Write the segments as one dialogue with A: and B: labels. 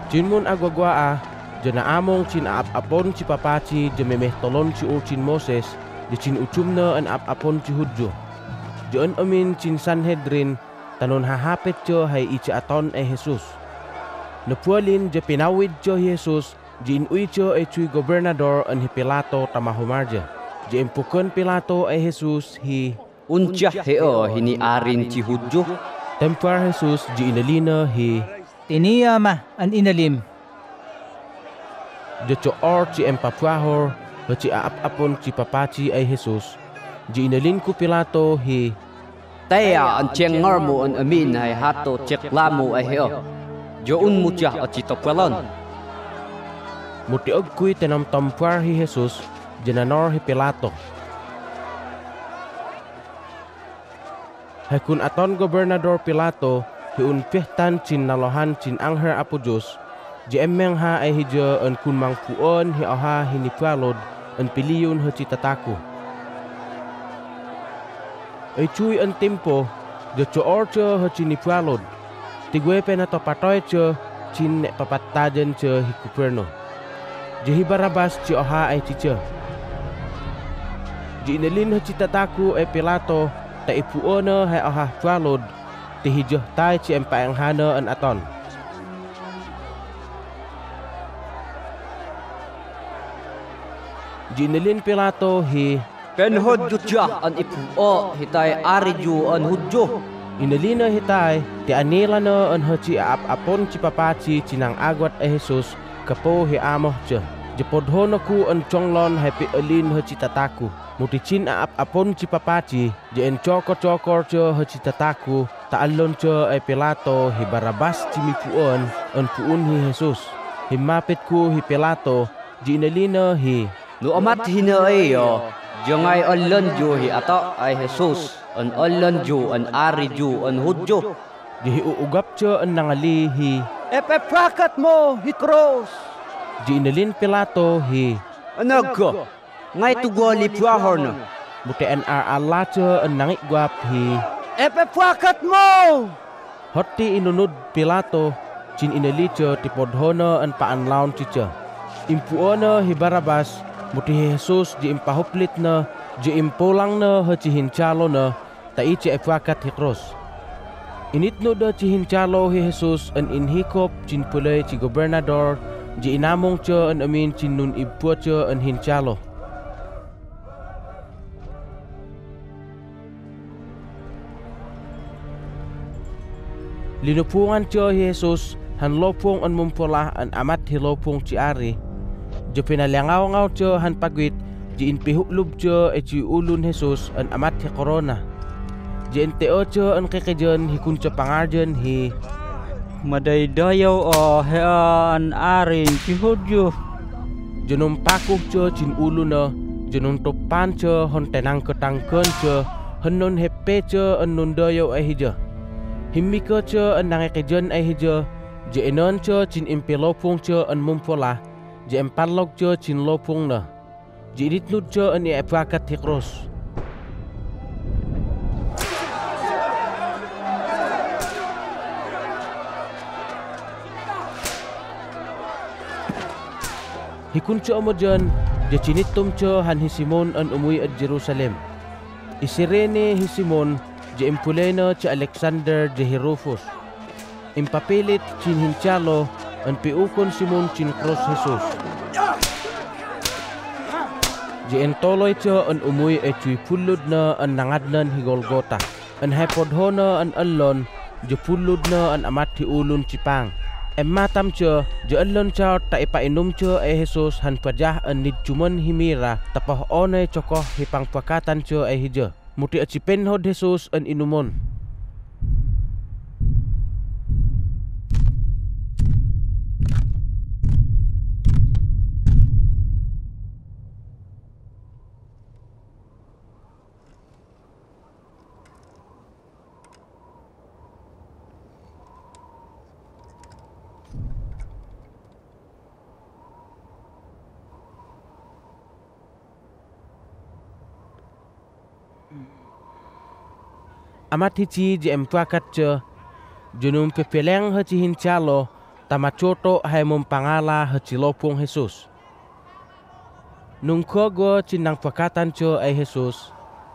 A: Cin mun agwagwa jana among cin apon ci papaci jememeh tolon ci cin Moses di cin ucumna an apon ci hudjo. Joan amin cin Sanhedrin tanon hahapet jo hay ica aton Jesus. Napualin je pinawid jo Jesus jin ui jo cui gobernador an hi Pilato tamahumarja. Je impukan Pilato Jesus hi
B: Uncah heo hini arin ci hudjo.
A: Tempar Jesus ji inalina hi
C: Tiniya ma an inalim.
A: Joco or ci empapwahor ci aap-apon ci papaci Jesus. Ji inalin ku Pilato hi
B: Taya an cengar mo an amin hay hato cek lamu heo. Joun mucah at citopelon.
A: Mutiog kuy tenam tampar hi Jesus jananor hi Pilato. Hakun aton gobernador Pilato hiun pihtan cin nalohan cin angher apo Diyos ji emmeng ha ay hidyo an kun mangpuon hi oha hinipalod an piliyon ha citataku. Ay cuy an timpo jo coor cho ha cinipalod tigwe penato patoy cho cin papatajan cho hi kuperno. Ji Barabas ci oha ay cica. Ji inalin ha citataku ay Pilato ta ipuona hay oha palod tihijoh tay ci empaang hana an aton. Jinilin Pilato hi
B: Penhod jutya an ipuo hitay ariju an hudjo.
A: inalina hitay ti anila na an haci apon ci papaci cinang agwat Jesus kapo hi amoh ce. Jepodho na ku an conglon happy alin haci tataku. Muticin apon ci papaci jen cokor-cokor ce haci tataku taalon ce ay Pilato hi Barabas ci mipuon an puun hi Jesus. Himapit ku hi Pilato jinalina hi
B: Lu amat hina yo. Jangay alon jo hi ato ay Jesus. An alon jo an ariju an hudjo.
A: Di uugap ce an nangali hi
B: Epeprakat mo hi cross.
A: jinalin Pilato hi
B: Anaga. Ngay tugoli puahor na.
A: Butean Allah ce an nangik guap hi
B: Epeprakat mo.
A: Hotti inunod Pilato cin inali ce tipodhona an paanlaon cica. Impuona hi Barabas muti Jesus ji impahuplit na ji impulang na haci hincalo na tai ci epakat hi cross. Initno da ci hincalo hi Jesus an inhikop cin pulay ci gobernador ji inamong ce an amin cin nun ibpo ce an hincalo. Linupungan ce Jesus han lopong an mumpolah an amat hi lopong ci ari. Jo pinalangaw-ngaw ce han pagwit ji inpihuklub ce e ci ulun Jesus an amat hi corona. Ji inteo ce an kekejen hi kunca pangarjen hi
C: Madaydayaw o hea an arin ci hudjo.
A: jenum pakuh ce cin ulu na jenum topan ce hon tenang ketangken ce henun hepe ce an nundayaw ay hija. Himmika ce an nangekejen ay hija ji enon ce cin impilopong ce an mumpolah ji empalog ce cin lopong na. Ji ditnud ce an iepakat hi cross. Hikun ce omojan ji cinitum ce han hi Simon an umuy at Jerusalem. Isirene hi Simon ji impulena ci Alexander ji Rufus. Impapilit cin hincalo an piukon Simon cin cross Jesus. Ji entoloy ce an umuy e cuy pulud na an nangadnan hi Golgota. An hepodhona an allon ji pulud na an amat hi ulun cipang. Matam ce ji allon caw ta ipainom ce e Jesus han pajah an nidjuman himira tapah one cokoh hi pangpakatan ce e hija. Muti acipen hod Jesus an inumon. Amat hici ji empakat ce junum pepeleng haci hincalo tamacoto hai mumpangala hecilopung Jesus. Nung kogo cinang pakatan cho ay Jesus.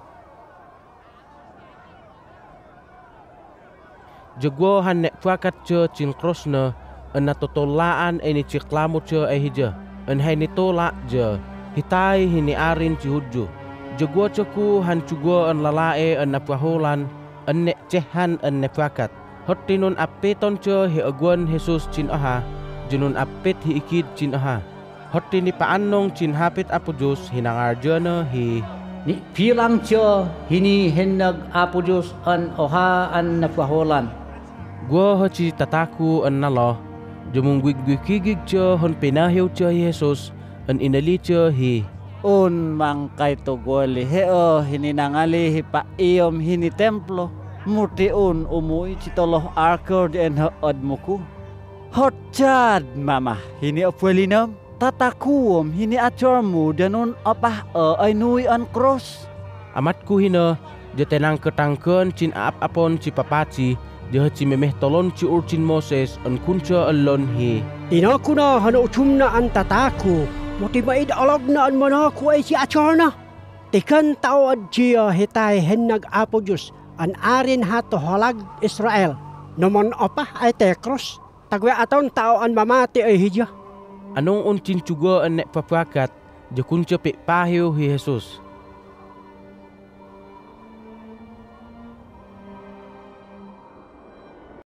A: Jago han nek pakat cho cin krosna an natotolaan ay ni ciklamo cho ay hija. An hai ni tolak je hitai hini arin cihuju. Jago coku han cugo an lalae an napaholan an nek cehan an nek pakat. Hotinun apeton cho hi agwan Jesus cin aha, junun apet hi ikid cin aha. Hoti ni paanong cin hapit apojus hinangarjana hi.
B: Ni pilang cho hini henag apojus an oha an napaholan.
A: Gua hoci tataku an nalo, jumung gwigwigigig cho hon pinahiw cho Jesus an inali cho hi.
C: Un mangkay to gwali heo hininangali hipa iyom hini templo. Mutiun umuwi citoloh arkor di enha admuku. Hotchad mama hini apwelinam. Tatakuom hini acormu danun apah ay nui an cross.
A: Amatku hina jetenang ketangken cin apon ci papaci je ci memeh tolon ci urcin Moses an kunca alon hi.
D: Inakuna hana ucumna an tataku. Motibaid alagna an manaku ay si acorna. Tikan tao adjia hitay henag apojus. An arin hato holag Israel. Naman opah ay tekros. Tagwe aton tao an mamati ay hija.
A: Anong uncin juga an nek papakat je kunca pek pahiw hi Jesus.